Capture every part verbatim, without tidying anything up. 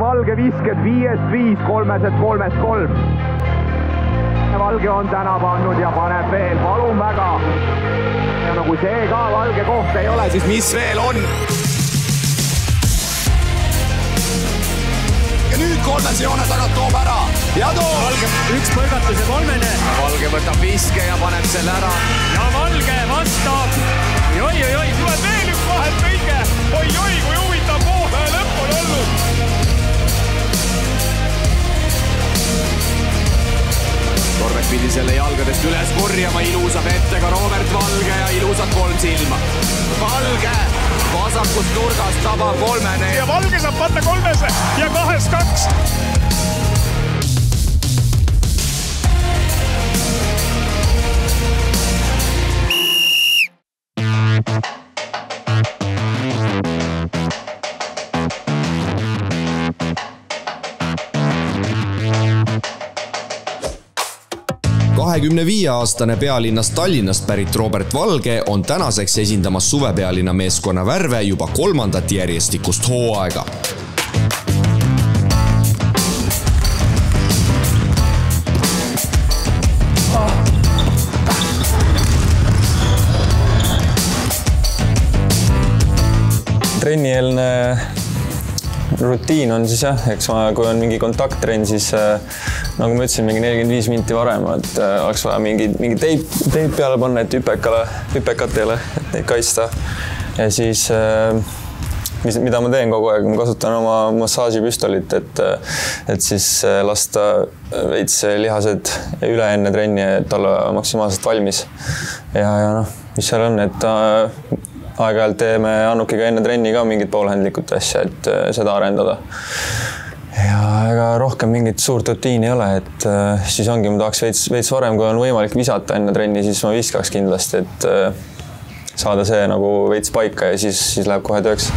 Valge visked viiest viis, kolmesed kolmest kolm. Valge on täna pannud ja paneb veel, palun väga. Ja no kui see ka Valge koht ei ole, siis mis veel on? Ja nüüd kolmes joone tagant toob ära. Ja toob! Valge üks põrgatus ja kolmene. Valge võtab viske ja paneb selle ära. Ja Valge vastab. Oi, oi, oi, tuleb veel üks vahelt kõige. Oi, oi, kui huvitav poole lõpp on olnud. Korvet pidi selle jalgadest üles korjama, ilusad ette ka Robert Valge ja ilusad kolm silma. Valge vasakust nurgast tabab kolmene. Ja Valge saab panna kolmese ja kahes kaks. kahekümne viie aastane pealinnast Tallinnast pärit Robert Valge on tänaseks esindamas suvepealinna meeskonna värve juba kolmandat järjestikust hooaega. Trennieelne rutiin on siis jah, eks ma, kui on mingi kontakttrenn, siis nagu ma ütlesin, mingi nelikümmend viis minti varem, et oleks vaja mingi, mingi teip, teip peale panna, et hüpekale, hüpekatele, et neid kaitsta. Ja siis, mis, mida ma teen kogu aeg, ma kasutan oma massaažipüstolit, et, et siis lasta veits lihased üle enne trenni, et olla maksimaalselt valmis. Ja, ja noh, mis seal on, et aeg-ajalt teeme Annukiga enne trenni ka mingit poolhändlikut asja, et seda arendada. Ja ega rohkem mingit suurt rutiini ei ole, et siis ongi, ma tahaks veits, veits varem, kui on võimalik visata enne trenni, siis ma viskaks kindlasti, et saada see nagu veits paika ja siis, siis läheb kohe tööks.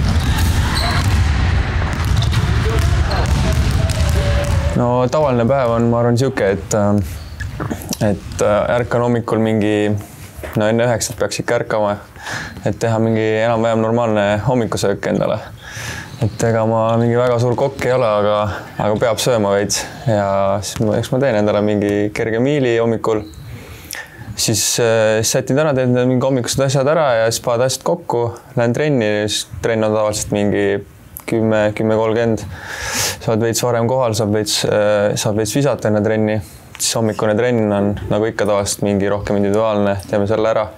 No tavaline päev on, ma arvan, siuke, et, et ärkan hommikul mingi, no enne üheksat peaks ikka ärkama, et teha mingi enam-vähem normaalne hommikusöök endale. Et ega ma mingi väga suur kokk ei ole, aga, aga peab sööma veits ja siis ma, eks ma teen endale mingi kerge miili hommikul. Siis sätin ära, teen mingi hommikused asjad ära ja siis paned asjad kokku, lähen trenni, siis trenn on tavaliselt mingi kümme, kümme kolmkümmend. Saad veits varem kohal, saab veits, saab veits visata enne trenni. Siis hommikune trenn on nagu ikka tavaliselt mingi rohkem individuaalne, teeme selle ära.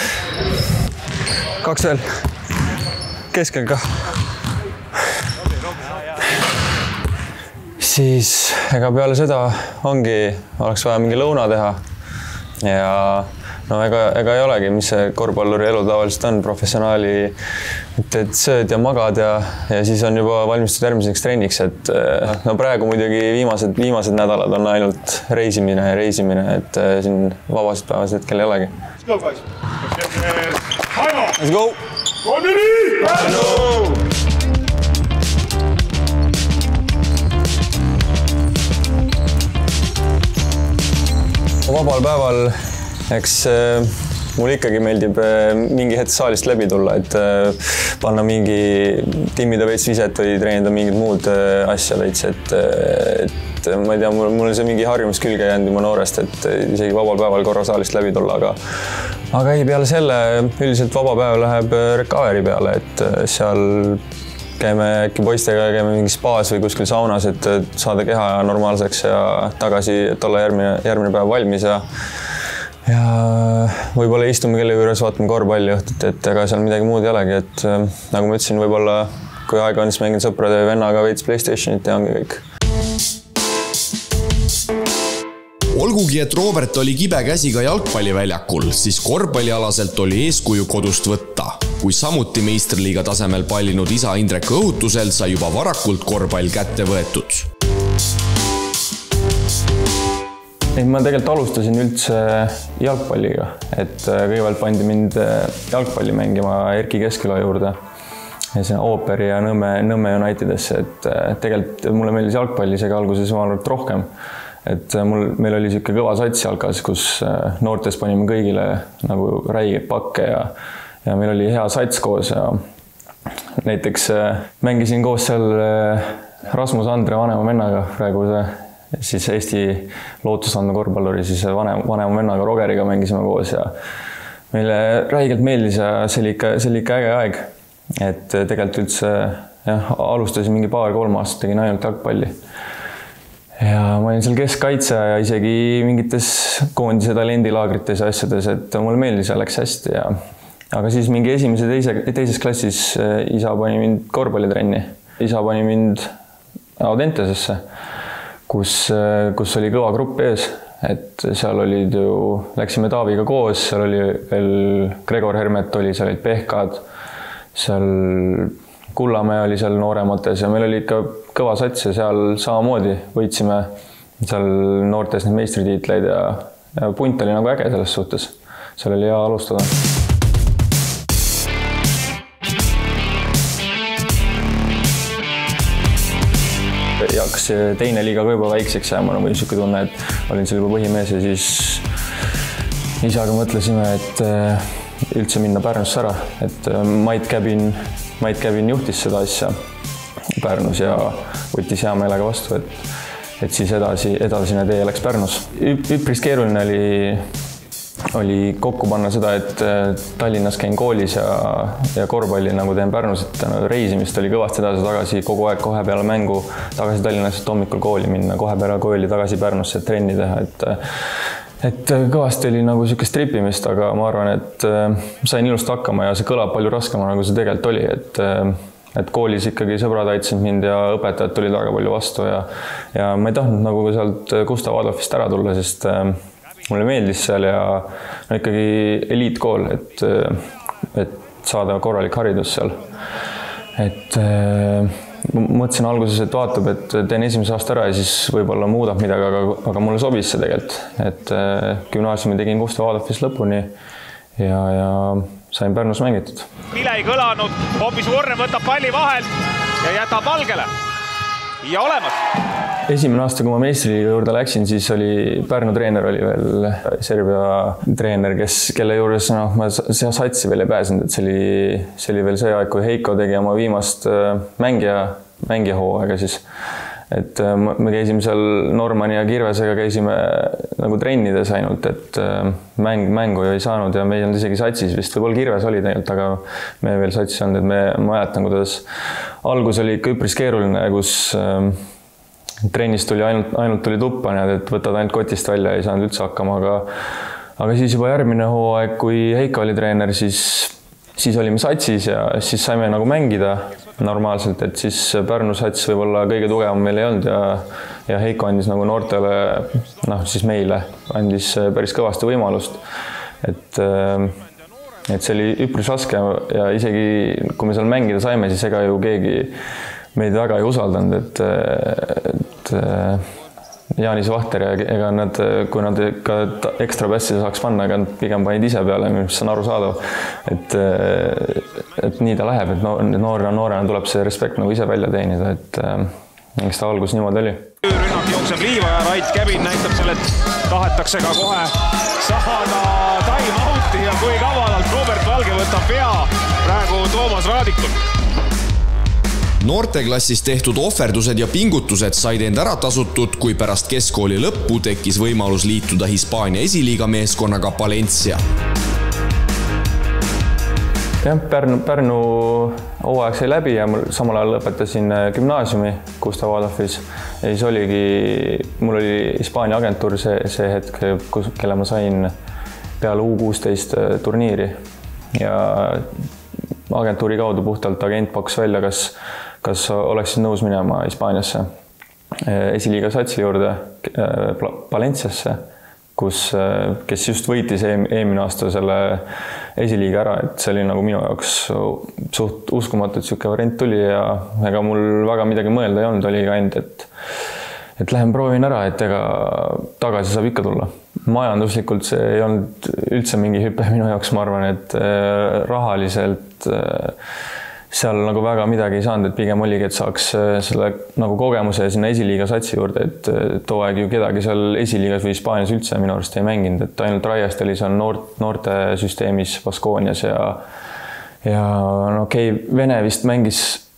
Kaks veel. Keskel ka. Siis ega peale seda ongi, oleks vaja mingi lõuna teha ja no ega, ega ei olegi, mis see korvpalluri elu tavaliselt on, professionaali, et, et sööd ja magad ja, ja siis on juba valmistud järgmiseks trenniks, et no praegu muidugi viimased, viimased nädalad on ainult reisimine ja reisimine, et siin vabasid päevasid hetkel ei olegi. Let's go! Vabal päeval, eks mul ikkagi meeldib mingi hetk saalist läbi tulla, et panna mingi timmida veits viset või treenida mingid muud asja veits, et, et ma ei tea, mul, mul on see mingi harjumus külge jäänud juba noorest, et isegi vabal päeval korra saalist läbi tulla, aga aga ei, peale selle üldiselt vaba päev läheb recovery peale, et seal käime äkki poistega, käime mingi spaas või kuskil saunas, et saada keha normaalseks ja tagasi, et olla järgmine, järgmine päev valmis ja ja võib-olla istume kelle juures, vaatame korvpalli õhtut, et ega seal midagi muud ei olegi, et nagu ma ütlesin, võib-olla kui aega on, siis mängin sõprade või vennaga veits PlayStationit ja ongi kõik. Olgugi, et Robert oli kibe käsiga jalgpalliväljakul, siis korvpallialaselt oli eeskuju kodust võtta. Kui samuti meistriliiga tasemel pallinud isa Indrek õhutusel sai juba varakult korvpall kätte võetud. Ma tegelikult alustasin üldse jalgpalliga, et kõigepealt pandi mind jalgpalli mängima Erki Kesküla juurde ja sinna Ooperi ja Nõmme, Nõmme Unitedesse, et tegelikult mulle meeldis jalgpalli isegi alguses vaadanud rohkem. Et mul, meil oli siuke kõva sats jalkas, kus noortes panime kõigile nagu räigeid pakke ja, ja meil oli hea sats koos ja näiteks mängisin koos seal Rasmus Andre vanema vennaga, praegu see siis Eesti lootusandme korvpalluri, siis vanem, vanema vennaga Rogeriga mängisime koos ja meile räigelt meeldis ja see oli ikka, see oli ikka äge aeg. Et tegelikult üldse jah, alustasin mingi paar-kolm aastat, tegin ainult jalgpalli. Ja ma olin seal keskkaitse ja isegi mingites koondise talendilaagrites ja asjades, et mulle meeldis ja läks hästi. Ja... Aga siis mingi esimese teise, teises klassis isa pani mind korvpallitrenni. Isa pani mind Audentesesse, kus, kus oli kõva grupp ees. Et seal olid ju, läksime Taaviga koos, seal oli veel Gregor Hermet oli, seal olid Pehkad, seal Kullamäe oli seal nooremates ja meil oli ikka kõva sats ja seal samamoodi võitsime seal noortes need meistritiitleid ja, ja punt oli nagu äge selles suhtes. Seal oli hea alustada. Ja hakkas teine liiga ka juba väikseks jääma, nagu niisugune tunne, et olin seal juba põhimees ja siis isaga mõtlesime, et üldse minna Pärnusse ära. Et Mait Käbin, Mait Käbin juhtis seda asja Pärnus ja võttis hea meelega vastu, et, et siis edasi, edasine tee läks Pärnus. Üpris keeruline oli, oli kokku panna seda, et Tallinnas käin koolis ja, ja korvpalli nagu teen Pärnus, et reisimist oli kõvasti edasi tagasi kogu aeg kohe peale mängu tagasi Tallinnas, et hommikul kooli minna, kohe peale kooli tagasi Pärnusse trenni teha, et et kõvasti oli nagu niisugust tripimist, aga ma arvan, et sain ilust hakkama ja see kõlab palju raskema, nagu see tegelikult oli, et et koolis ikkagi sõbrad aitasid mind ja õpetajad tulid väga palju vastu ja, ja ma ei tahtnud nagu sealt Gustav Adolfist ära tulla, sest mulle meeldis seal ja no ikkagi eliitkool, et, et saada korralik haridus seal. Et mõtlesin alguses, et vaatab, et teen esimese aasta ära ja siis võib-olla muudab midagi, aga, aga mulle sobis see tegelikult. Et gümnaasiumi tegin Gustav Adolfist lõpuni ja, ja sain Pärnus mängitud. Vile ei kõlanud, hoopis Vorre võtab palli vahelt ja jätab Valgele. Ja olemas! Esimene aasta, kui ma meistriliiga juurde läksin, siis oli Pärnu treener oli veel Serbia treener, kes, kelle juures no, ma see satsi veel ei pääsenud, et see oli, see oli veel see aeg, kui Heiko tegi oma viimast mängija, mängija hooaega siis. Et me käisime seal Normani ja Kirvesega käisime nagu trennides ainult, et mäng, mängu ju ei saanud ja me ei olnud isegi satsis vist, võib-olla Kirves oli tegelikult, aga me veel satsis olnud, et me mäletan, kuidas algus oli ikka üpris keeruline, kus trennis tuli ainult, ainult tuli tuppa, et võtad ainult kotist välja, ei saanud üldse hakkama, aga, aga siis juba järgmine hooaeg, kui Heiko oli treener, siis, siis olime satsis ja siis saime nagu mängida normaalselt, et siis Pärnu sats võib-olla kõige tugevam meil ei olnud ja, ja Heiko andis nagu noortele, noh siis meile, andis päris kõvasti võimalust, et, et see oli üpris raske ja isegi kui me seal mängida saime, siis ega ju keegi meid väga ei usaldanud, et, et Jaanis Vahter ja ega nad, kui nad ka ekstra pässi saaks panna, ega nad pigem panid ise peale, mis on arusaadav, et, et nii ta läheb, et noorena, noorena tuleb see respekt nagu ise välja teenida, et eks ta algus niimoodi oli. Rünnak jookseb liiva ja Rait Käbin näitab selle, et tahetakse ka kohe saada time out'i ja kui kavalalt Robert Valge võtab pea praegu Toomas Raadikul. Noorteklassis tehtud ohverdused ja pingutused said end ära tasutud, kui pärast keskkooli lõppu tekkis võimalus liituda Hispaania esiliiga meeskonnaga Palencia. Jah, Pärnu, Pärnu hooaeg sai läbi ja samal ajal lõpetasin gümnaasiumi Gustav Adolfis. Ja siis oligi, mul oli Hispaania agentuur see, see hetk, kus, kelle ma sain peale U kuusteist turniiri. Ja agentuuri kaudu puhtalt agent pakkus välja, kas, kas oleksid nõus minema Hispaaniasse esiliiga satsi juurde Palenciasse, kus, kes just võitis eelmine aasta selle esiliiga ära, et see oli nagu minu jaoks suht uskumatu, et siuke variant tuli ja ega mul väga midagi mõelda ei olnud, oli ka ainult, et et lähen proovin ära, et ega tagasi saab ikka tulla. Majanduslikult see ei olnud üldse mingi hüpe minu jaoks, ma arvan, et rahaliselt seal nagu väga midagi ei saanud, et pigem oligi, et saaks selle nagu kogemuse sinna esiliiga satsi juurde, et too aeg ju kedagi seal esiliigas või Hispaanias üldse minu arust ei mänginud, et ainult Raiest oli seal noort, noorte süsteemis Baskoonias ja ja no okei, okay, Vene vist mängis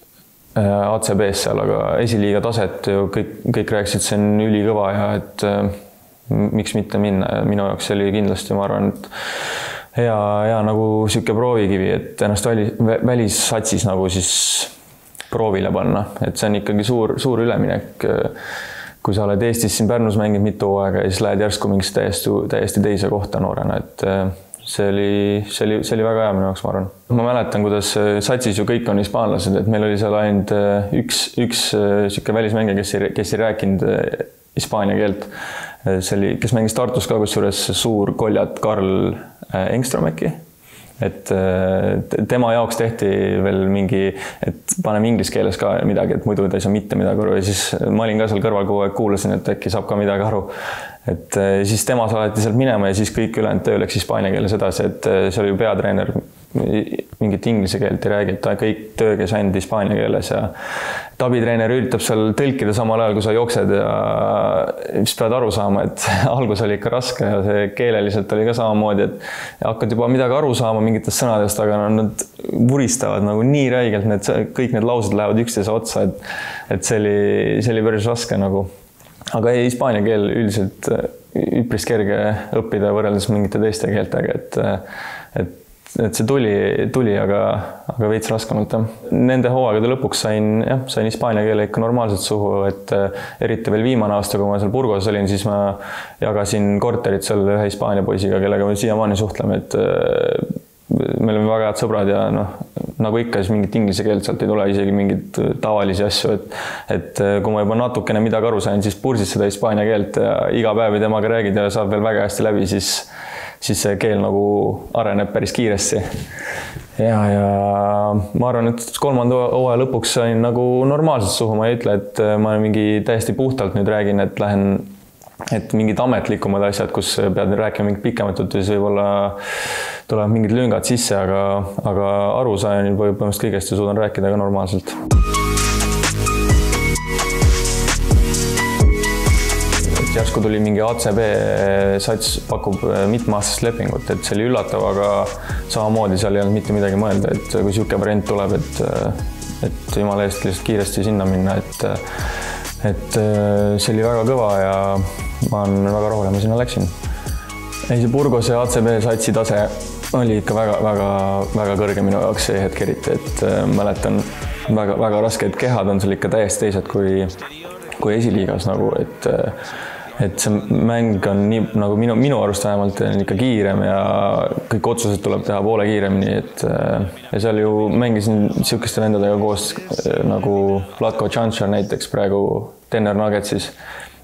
A C B-s seal, aga esiliiga taset ju kõik, kõik rääkisid, see on ülikõva ja et miks mitte minna ja minu jaoks see oli kindlasti, ma arvan, et hea, hea nagu siuke proovikivi, et ennast välis, välissatsis nagu siis proovile panna, et see on ikkagi suur, suur üleminek. Kui sa oled Eestis siin Pärnus mängid mitu aega ja siis lähed järsku mingist täiesti, täiesti teise kohta noorena, et see oli, see oli, see oli väga hea minu jaoks, ma arvan. Ma mäletan, kuidas satsis ju kõik on hispaanlased, et meil oli seal ainult üks, üks siuke välismängija, kes ei, kes ei rääkinud hispaania keelt. See oli, kes mängis Tartus ka, kus juures suur koljat Karl Engström äkki. Et tema jaoks tehti veel mingi, et paneme inglis keeles ka midagi, et muidu ta ei saa mitte midagi aru. Ja siis ma olin ka seal kõrval kogu aeg, kuulasin, et äkki saab ka midagi aru. Et siis tema saadeti sealt minema ja siis kõik ülejäänud töö läks hispaania keeles edasi, et see oli ju peatreener, mingit inglise keelt ei räägi, et ta kõik töö käis ainult hispaania keeles ja tabitreener üritab seal tõlkida samal ajal, kui sa jooksed ja siis pead aru saama, et algus oli ikka raske ja see keeleliselt oli ka samamoodi, et hakkad juba midagi aru saama mingitest sõnadest, aga nad vuristavad nagu nii räigelt, need, kõik need laused lähevad üksteise otsa, et, et see oli, see oli päris raske nagu. Aga ei, hispaania keel üldiselt üpris kerge õppida võrreldes mingite teiste keeltega, et, et et see tuli, tuli aga, aga veits raskemalt. Nende hooaegade lõpuks sain, jah, sain hispaania keele ikka normaalselt suhu, et eriti veel viimane aasta, kui ma seal Burgos olin, siis ma jagasin korterit seal ühe hispaania poisiga, kellega me siiamaani suhtleme, et me oleme väga head sõbrad ja noh, nagu ikka, siis mingit inglise keelt sealt ei tule, isegi mingit tavalisi asju, et, et kui ma juba natukene midagi aru sain, siis pursis seda hispaania keelt ja iga päev temaga räägid ja saab veel väga hästi läbi, siis siis see keel nagu areneb päris kiiresti. Ja, ja ma arvan, et kolmanda hooaja lõpuks sain nagu normaalselt suhu, ma ei ütle, et ma mingi täiesti puhtalt nüüd räägin, et lähen, et mingid ametlikumad asjad, kus pead rääkima mingit pikemat juttu, siis võib-olla tulevad mingid lüngad sisse, aga, aga aru sain juba põhimõtteliselt kõigest ja suudan rääkida ka normaalselt. Järsku tuli mingi A C B sats pakub mitmeaastast lepingut, et see oli üllatav, aga samamoodi seal ei olnud mitte midagi mõelda, et kui siuke variant tuleb, et, et jumala eest lihtsalt kiiresti sinna minna, et, et see oli väga kõva ja ma olen väga rahul, ma sinna läksin. Ei, see Burgos ja A C B satsi tase oli ikka väga, väga, väga kõrge minu jaoks see hetk eriti, et mäletan väga, väga rasked kehad on seal ikka täiesti teised kui, kui esiliigas nagu, et et see mäng on nii, nagu minu, minu arust vähemalt on ikka kiirem ja kõik otsused tuleb teha poole kiiremini, et ja seal ju mängisin siukeste vendadega koos nagu Vlatko Tšančar näiteks praegu Denver Nuggetsis.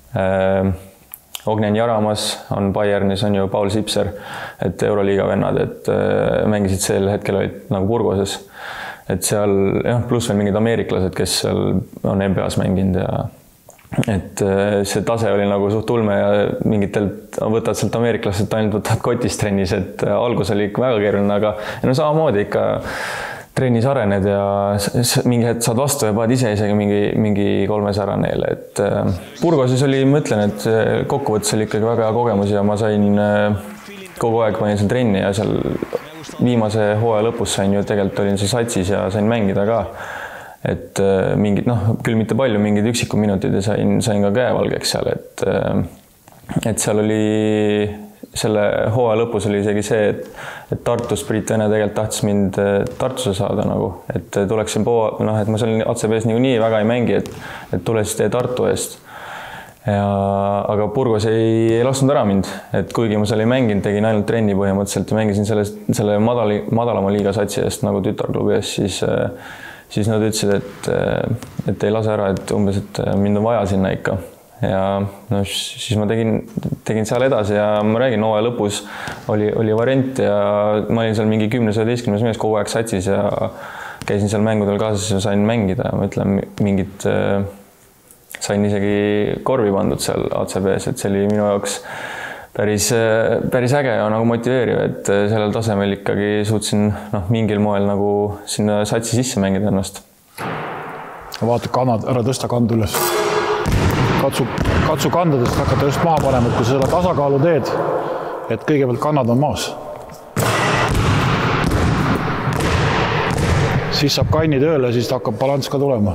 Ognen Jaramas on Bayernis, on ju Paul Sipser, et Euroliiga vennad, et mängisid sel hetkel olid nagu Burgoses, et seal jah, pluss veel mingid ameeriklased, kes seal on N B A-s mänginud ja et see tase oli nagu suht ulme ja mingitelt võtad sealt ameeriklased ainult võtad kotist trennis, et algus oli ikka väga keeruline, aga no samamoodi ikka trennis arened ja mingi hetk saad vastu ja paned ise isegi mingi, mingi kolmes ära neile, et Burgoses oli, ma ütlen, et kokkuvõttes oli ikkagi väga hea kogemus ja ma sain kogu aeg panin seal trenni ja seal viimase hooaja lõpus sain ju tegelikult olin seal satsis ja sain mängida ka. Et mingid, noh, küll mitte palju, mingid üksikud minutid ja sain, sain ka käevalgeks seal, et, et seal oli, selle hooaja lõpus oli isegi see, et, et Tartus Priit Vene tegelikult tahtis mind Tartusse saada nagu, et tuleksin poa, noh, et ma seal A C B-s nii väga ei mängi, et, et tule siis tee Tartu eest. Ja, aga Burgos ei, ei lasknud ära mind, et kuigi ma seal ei mänginud, tegin ainult trenni põhimõtteliselt ja mängisin selle, selle madali, madalama liiga satsi eest nagu tütarklubi eest, siis siis nad ütlesid, et, et ei lase ära, et umbes, et mind on vaja sinna ikka. Ja no, siis ma tegin, tegin seal edasi ja ma räägin, hooaja lõpus oli, oli variant ja ma olin seal mingi kümnes üheteistkümnes mees kogu aeg satsis ja käisin seal mängudel kaasas ja sain mängida. Ma ütlen, mingid, sain isegi korvi pandud seal A C B-s, et see oli minu jaoks päris, päris äge ja nagu motiveeriv, et sellel tasemel ikkagi suutsin noh, mingil moel nagu sinna satsi sisse mängida ennast. Vaata kannad, ära tõsta kand üles. Katsu, katsu kandadest hakata just maha panema, et kui sa seda tasakaalu teed, et kõigepealt kannad on maas. siis saab kanni tööle, siis hakkab balanss ka tulema.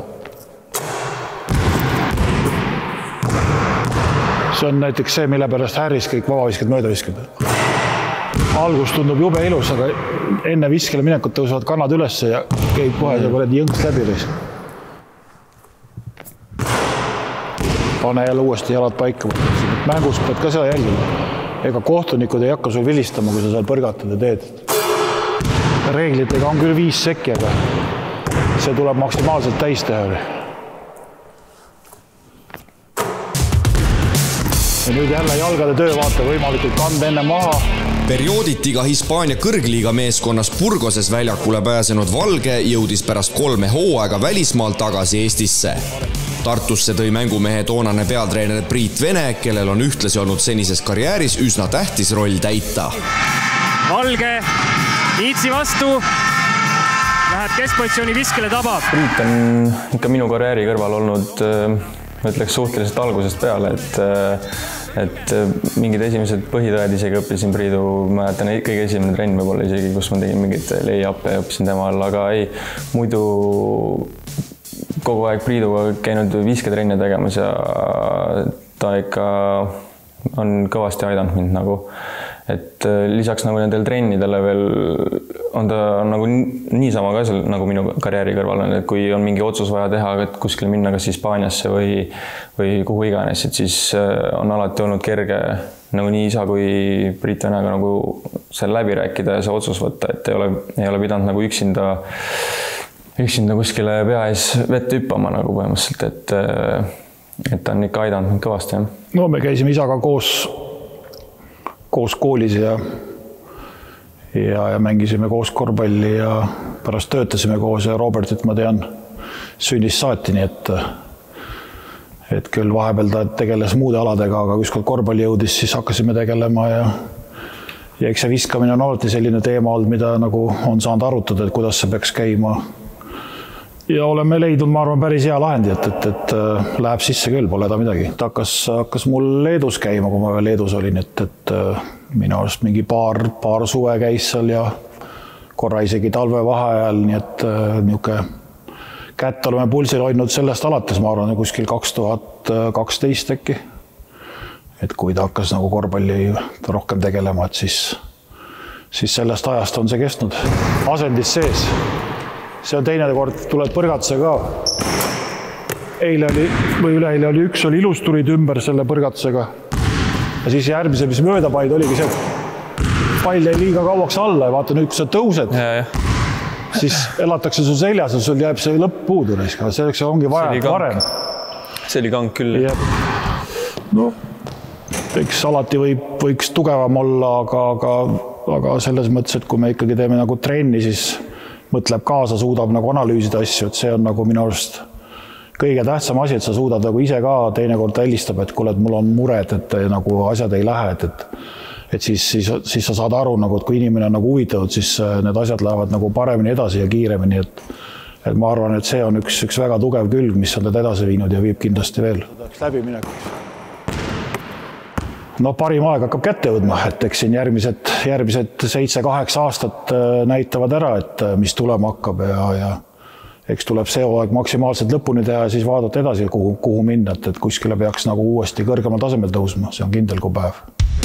See on näiteks see, mille pärast Harris kõik vabavisked mööda viskab. Algus tundub jube ilus, aga enne viskele minekut tõusevad kannad üles ja käib kohe ja paned jõnks läbi. Pane jälle uuesti jalad paika. Mängus pead ka seda jälgima. Ega kohtunikud ei hakka sul vilistama, kui sa seal põrgatad ja teed. Reeglitega on küll viis sekki, aga see tuleb maksimaalselt täis teha. Ja nüüd jälle jalgade töö vaata võimalikult kanda enne maha. Periooditi ka Hispaania kõrgliiga meeskonnas Burgoses väljakule pääsenud Valge jõudis pärast kolme hooaega välismaal tagasi Eestisse. Tartusse tõi mängumehe toonane peatreener Priit Vene, kellel on ühtlasi olnud senises karjääris üsna tähtis roll täita. Valge, Iitsi vastu, läheb keskpositsiooni viskele tabab. Priit on ikka minu karjääri kõrval olnud, ma ütleks suhteliselt algusest peale, et, et mingid esimesed põhitõed isegi õppisin Priidu, ma jätan kõige esimene trenn võib-olla isegi, kus ma tegin mingid lay-up'e ja õppisin tema all, aga ei, muidu kogu aeg Priiduga käinud visketrenne tegemas ja ta ikka on kõvasti aidanud mind nagu, et lisaks nagu nendel trennidele veel on ta nagu niisama ka seal nagu minu karjääri kõrval on, et kui on mingi otsus vaja teha, et kuskil minna kas Hispaaniasse või, või kuhu iganes, et siis on alati olnud kerge nagu nii isa kui Priit Venega nagu seal läbi rääkida ja see otsus võtta, et ei ole, ei ole pidanud nagu üksinda üksinda kuskile pea ees vette hüppama nagu põhimõtteliselt, et, et ta on ikka aidanud kõvasti. Jah. No me käisime isaga koos, koos koolis ja, ja, ja mängisime koos korvpalli ja pärast töötasime koos ja Robertit ma tean sünnist saati, nii et, et küll vahepeal ta tegeles muude aladega, aga ükskord korvpalli jõudis, siis hakkasime tegelema ja ja eks see viskamine on alati selline teema olnud, mida nagu on saanud arutada, et kuidas see peaks käima. Ja oleme leidnud, ma arvan, päris hea lahendi, et, et, et läheb sisse küll, pole ta midagi. Ta hakkas, hakkas mul Leedus käima, kui ma veel Leedus olin, et, et minu arust mingi paar, paar suve käis seal ja korra isegi talve vaheajal, nii et niuke kätt oleme pulsil hoidnud sellest alates, ma arvan, kuskil kaks tuhat kaksteist äkki. Et kui ta hakkas nagu korvpalli rohkem tegelema, et siis, siis sellest ajast on see kestnud. Asendis sees. See on teine kord, tuleb põrgatuse ka. Eile oli, või üleeile oli üks, oli ilus, tulid ümber selle põrgatusega. Ja siis järgmise, mis möödapaid oligi see, pall jäi liiga kauaks alla ja vaata nüüd, kui sa tõused, ja, ja. Siis elatakse sul seljas ja sul jääb see lõpp puudu. Selleks ongi vaja varem. See oli kang küll. Ja, no, eks alati võib, võiks tugevam olla, aga, aga, aga selles mõttes, et kui me ikkagi teeme nagu trenni, siis mõtleb kaasa, suudab nagu analüüsida asju, et see on nagu minu arust kõige tähtsam asi, et sa suudad nagu ise ka teinekord helistab, et kuule, et mul on mured, et nagu asjad ei lähe, et, et, et siis, siis, siis sa saad aru, nagu, et kui inimene on nagu huvitatud, siis need asjad lähevad nagu paremini edasi ja kiiremini, et, et ma arvan, et see on üks, üks väga tugev külg, mis on teda edasi viinud ja viib kindlasti veel. Läbi minekuks. No parim aeg hakkab kätte jõudma, et eks siin järgmised, järgmised seitse-kaheksa aastat näitavad ära, et mis tulema hakkab ja, ja eks tuleb see aeg maksimaalselt lõpuni teha ja siis vaadata edasi, kuhu, kuhu minna, et, et kuskile peaks nagu uuesti kõrgemal tasemel tõusma, see on kindel kui päev.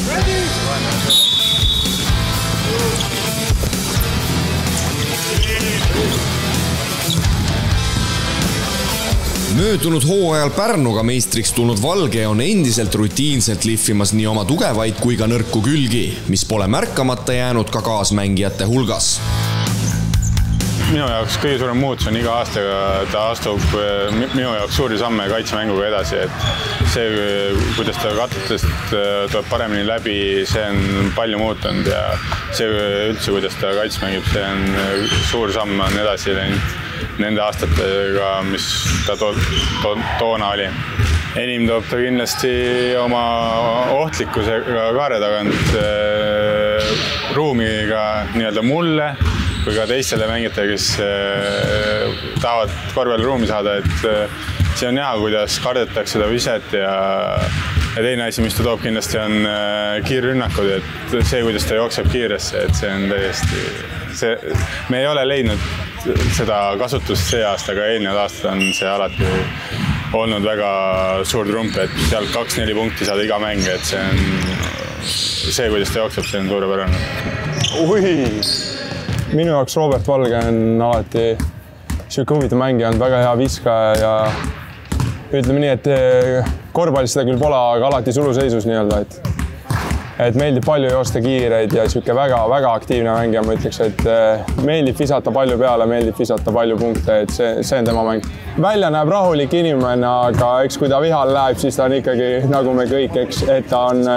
Möödunud hooajal Pärnuga meistriks tulnud Valge on endiselt rutiinselt lihvimas nii oma tugevaid kui ka nõrku külgi, mis pole märkamata jäänud ka kaasmängijate hulgas. Minu jaoks kõige suurem muutus on iga aastaga ta astub minu jaoks suuri samme kaitsemänguga edasi, et see, kuidas ta katlutest tuleb paremini läbi, see on palju muutunud ja see üldse, kuidas ta kaitsmängib, see on suur samm on edasi läinud nende aastatega, mis ta to to toona oli. Enim toob ta kindlasti oma ohtlikkusega kaare tagant äh, ruumiga nii-öelda mulle kui ka teistele mängijatele, kes äh, tahavad korvpalli ruumi saada, et äh, see on näha, kuidas kardetakse seda viset ja ja teine asi, mis ta toob kindlasti on kiirrünnakud, et see, kuidas ta jookseb kiiresse, et see on täiesti, see, me ei ole leidnud seda kasutust see aasta, aga eelnevad aastad on see alati olnud väga suur trump, et sealt kaks-neli punkti saada iga mäng, et see on see, kuidas ta jookseb, see on suurepärane. Ui! Minu jaoks Robert Valge on alati siuke huvitav mängija, on väga hea viskaja ja ütleme nii, et korvpallis seda küll pole, aga alati suluseisus nii-öelda, et et meeldib palju joosta kiireid ja siuke väga, väga aktiivne mängija, ma ütleks, et meeldib visata palju peale, meeldib visata palju punkte, et see, see on tema mäng. Välja näeb rahulik inimene, aga eks kui ta vihal läheb, siis ta on ikkagi, nagu me kõik, eks, et ta on,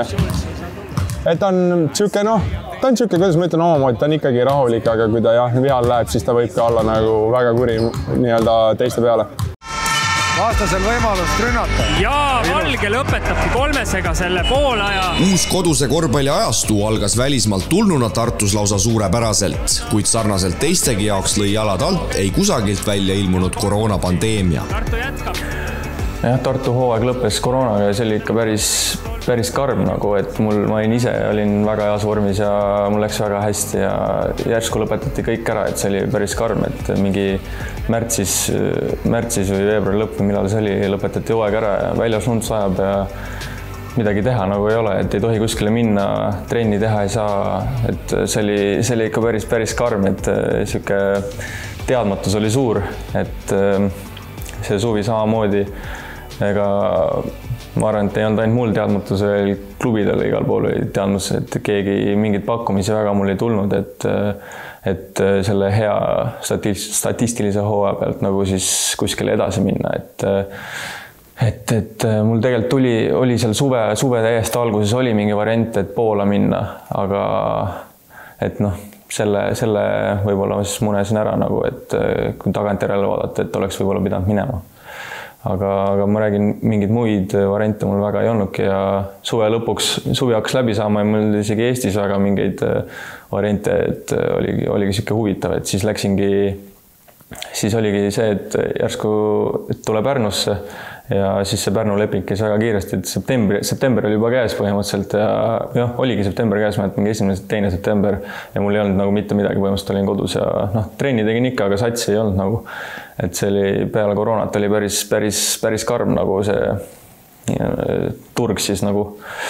et ta on siuke, noh, ta on siuke, kuidas ma ütlen omamoodi, ta on ikkagi rahulik, aga kui ta jah, vihal läheb, siis ta võib ka olla nagu väga kuri nii-öelda teiste peale. Vastasel võimalust rünnata. Ja Valge lõpetabki kolmesega selle poolaja. Uus koduse korvpalli ajastu algas välismaalt tulnuna Tartus lausa suurepäraselt, kuid sarnaselt teistegi jaoks lõi jalad alt ei kusagilt välja ilmunud koroonapandeemia. Tartu jätkab. Jah, Tartu hooaeg lõppes koroonaga ja see oli ikka päris, päris karm, nagu, et mul, ma olin ise, olin väga heas vormis ja mul läks väga hästi ja järsku lõpetati kõik ära, et see oli päris karm, et mingi märtsis, märtsis või veebruari lõpp, millal see oli, lõpetati hooaeg ära ja väljas lund sajab ja midagi teha nagu ei ole, et ei tohi kuskile minna, trenni teha ei saa, et see oli, see oli ikka päris, päris karm, et siuke teadmatus oli suur, et see suvi samamoodi, ega ma arvan, et ei olnud ainult mul teadmatus, veel klubidel igal pool oli teadmus, et keegi mingit pakkumisi väga mul ei tulnud, et, et selle hea statistilise hooaja pealt nagu siis kuskile edasi minna, et et, et mul tegelikult tuli, oli seal suve, suve täiesti alguses oli mingi variant, et Poola minna, aga et noh, selle, selle võib-olla ma siis munesin ära nagu, et kui tagantjärele vaadata, et oleks võib-olla pidanud minema. Aga, aga ma räägin, mingeid muid variante mul väga ei olnudki ja suve lõpuks, suvi hakkas läbi saama ja mul isegi Eestis väga mingeid variante, et oligi, oligi siuke huvitav, et siis läksingi, siis oligi see, et järsku et tule Pärnusse ja siis see Pärnu leping käis väga kiiresti, et september, september oli juba käes põhimõtteliselt ja jah, oligi september käes, ma et mingi esimene, teine september ja mul ei olnud nagu mitte midagi, põhimõtteliselt olin kodus ja noh, trenni tegin ikka, aga satsi ei olnud nagu, et see oli peale koroonat oli päris, päris, päris karm nagu see ja, turg siis nagu.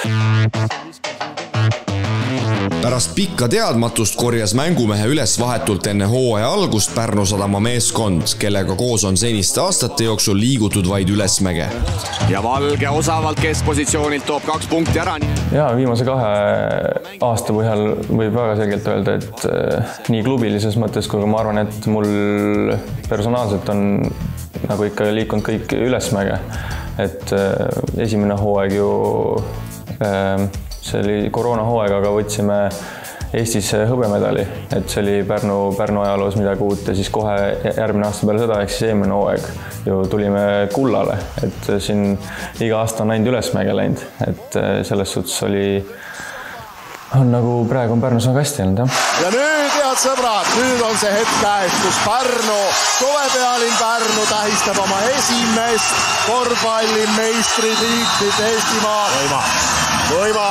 Pärast pikka teadmatust korjas mängumehe üles vahetult enne hooaja algust Pärnu Sadama meeskond, kellega koos on seniste aastate jooksul liigutud vaid ülesmäge. Ja Valge osavalt keskpositsioonilt toob kaks punkti ära. Ja viimase kahe aasta põhjal võib väga selgelt öelda, et nii klubilises mõttes, kui ma arvan, et mul personaalselt on nagu ikka liikunud kõik ülesmäge. Et esimene hooaeg ju see oli koroona hooaeg, aga võtsime Eestis hõbemedali, et see oli Pärnu, Pärnu ajaloos midagi uut ja siis kohe järgmine aasta peale seda, ehk siis eelmine hooaeg ju tulime kullale, et siin iga aasta on ainult ülesmäge läinud, et selles suhtes oli on nagu praegu on Pärnus väga hästi olnud, jah. Ja nüüd, head sõbrad, nüüd on see hetk käes, kus Pärnu, suvepealinn Pärnu tähistab oma esimest korvpalli meistritiitlit Eestimaal. Võima. Võima.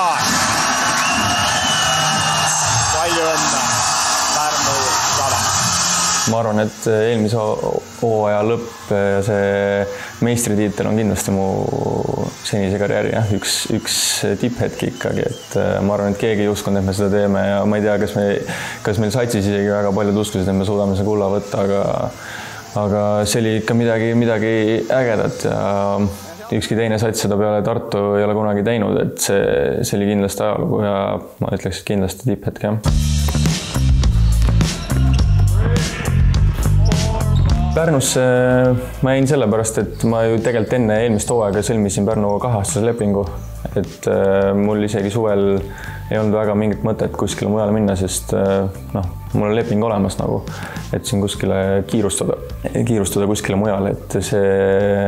Palju õnne, Pärnu Sada. Ma arvan, et eelmise hooaja lõpp ja see meistritiitel on kindlasti mu senise karjääri jah, üks, üks tipphetk ikkagi, et ma arvan, et keegi ei uskunud, et me seda teeme ja ma ei tea, kas, me, kas meil satsis isegi väga paljud uskusid, et me suudame see kulla võtta, aga, aga see oli ikka midagi, midagi ägedat ja ükski teine sats seda peale Tartu ei ole kunagi teinud, et see, see oli kindlasti ajalugu ja ma ütleks, et kindlasti tipphetk, jah. Pärnusse ma jäin sellepärast, et ma ju tegelikult enne eelmist hooaega sõlmisin Pärnuga kaheaastase lepingu, et mul isegi suvel ei olnud väga mingit mõtet kuskile mujale minna, sest noh, mul on leping olemas nagu, et siin kuskile kiirustada, kiirustada kuskile mujale, et see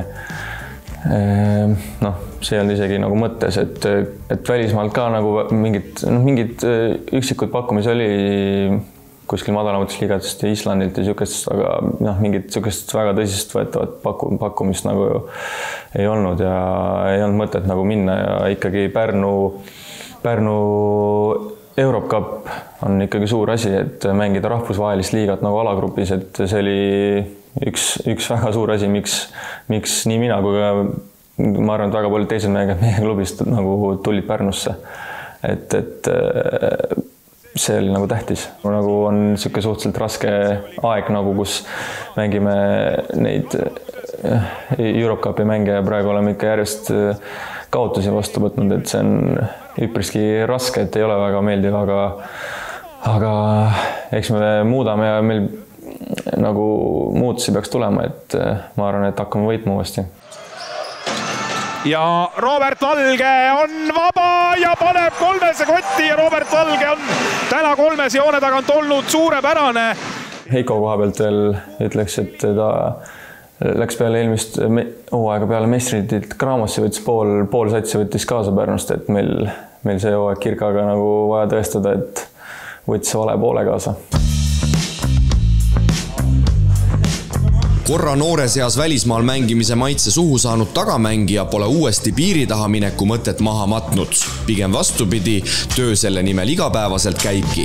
noh, see ei olnud isegi nagu mõttes, et, et välismaalt ka nagu mingid, noh, mingid üksikud pakkumis oli kuskil madalamatest liigatest ja Islandilt ja niisugustest, aga noh, mingit niisugust väga tõsist võetavat pakku, pakkumist nagu ei olnud ja ei olnud mõtet nagu minna ja ikkagi Pärnu, Pärnu Europe Cup on ikkagi suur asi, et mängida rahvusvahelist liigat nagu alagrupis, et see oli üks, üks väga suur asi, miks, miks nii mina kui ka ma arvan, et väga paljud teised mängijad meie klubist nagu tulid Pärnusse. Et, et see oli nagu tähtis. Nagu on niisugune suhteliselt raske aeg, nagu kus mängime neid Europe Cupi mänge ja praegu oleme ikka järjest kaotusi vastu võtnud, et see on üpriski raske, et ei ole väga meeldiv, aga, aga eks me muudame ja meil nagu muutusi peaks tulema, et ma arvan, et hakkame võitma uuesti. Ja Robert Valge on vaba ja paneb kolmese kotti ja Robert Valge on täna kolmes joone tagant olnud suurepärane. Heiko koha pealt veel ütleks, et ta läks peale eelmist hooaega peale meistritiitlit Kraamosse, võttis pool, pool satsi võttis kaasa Pärnust, et meil, meil see hooaeg Kirkaga nagu vaja tõestada, et võttis vale poole kaasa. Korra noore seas välismaal mängimise maitse suhu saanud tagamängija pole uuesti piiri taha mineku mõtet maha matnud. Pigem vastupidi, töö selle nimel igapäevaselt käibki.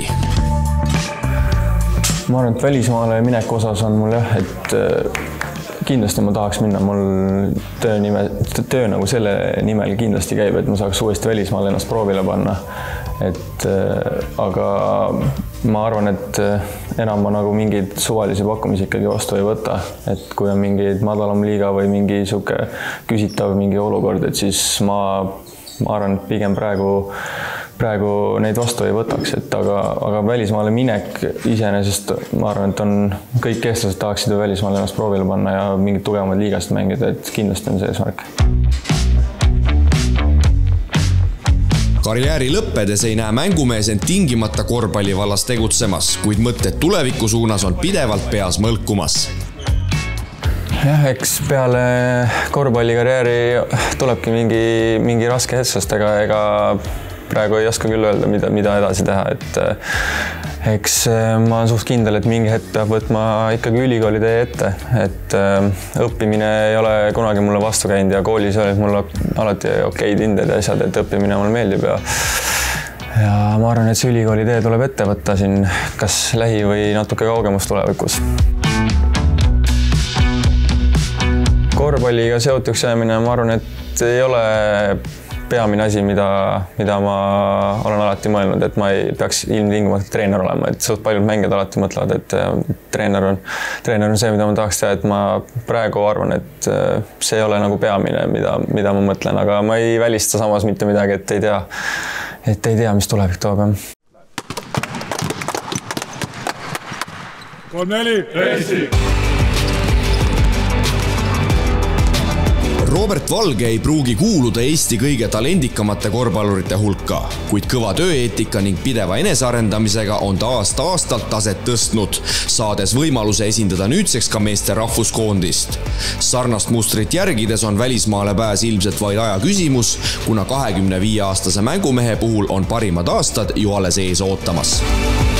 Ma arvan, et välismaale mineku osas on mul jah, et kindlasti ma tahaks minna. Mul töö, nime, töö nagu selle nimel kindlasti käib, et ma saaks uuesti välismaal ennast proovile panna. Et, aga ma arvan, et enam ma nagu mingeid suvalisi pakkumisi ikkagi vastu ei võta. Et kui on mingeid madalam liiga või mingi suke küsitav mingi olukord, et siis ma, ma arvan, et pigem praegu, praegu neid vastu ei võtaks. Et aga, aga välismaale minek iseenesest, ma arvan, et on kõik eestlased tahaksid ju välismaale ennast proovile panna ja mingid tugevamad liigast mängida, et kindlasti on see eesmärk. Karjääri lõppedes ei näe mängumees end tingimata korvpallivallas tegutsemas, kuid mõtted tuleviku suunas on pidevalt peas mõlkumas. Jah, eks peale korvpallikarjääri tulebki mingi, mingi raske hetk, sest ega, ega praegu ei oska küll öelda, mida, mida edasi teha. Et, eks ma olen suht kindel, et mingi hetk peab võtma ikkagi ülikooli tee ette. Et õppimine ei ole kunagi mulle vastu käinud ja koolis olid mul alati okeid hinded ja asjad, et õppimine mulle meeldib. Ja, ja ma arvan, et see ülikooli tee tuleb ette võtta siin kas lähi või natuke kaugemas tulevikus. Korvpalliga seotuks jäämine, ma arvan, et ei ole peamine asi, mida, mida ma olen alati mõelnud, et ma ei peaks ilmtingimata treener olema, et suht paljud mängijad alati mõtlevad, et treener on, treener on see, mida ma tahaks teha, et ma praegu arvan, et see ei ole nagu peamine, mida, mida ma mõtlen, aga ma ei välista samas mitte midagi, et ei tea, et ei tea, mis tulevik toob. kolm neli, Eesti! Robert Valge ei pruugi kuuluda Eesti kõige talendikamate korvpallurite hulka, kuid kõva tööeetika ning pideva enesearendamisega on ta aasta-aastalt taset tõstnud, saades võimaluse esindada nüüdseks ka meeste rahvuskoondist. Sarnast mustrit järgides on välismaale pääs ilmselt vaid aja küsimus, kuna kahekümne viie aastase mängumehe puhul on parimad aastad ju alles ees ootamas.